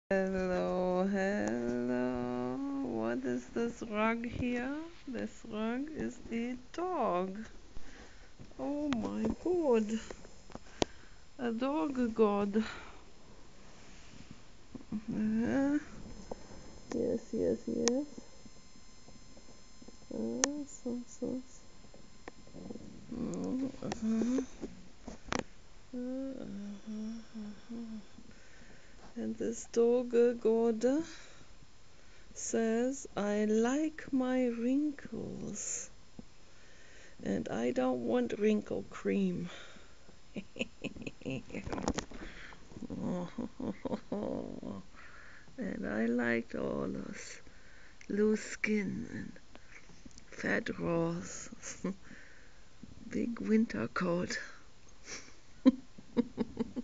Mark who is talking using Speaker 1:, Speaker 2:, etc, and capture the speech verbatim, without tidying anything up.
Speaker 1: Hello, hello. What is this rug here? This rug is a dog. Oh my god. A dog god. Uh, yes, yes, yes. Uh, so, so, so. Uh-huh. Uh-huh. And this dog god says, I like my wrinkles. And I don't want wrinkle cream. And I liked all those loose skin and fat rolls. Big winter coat.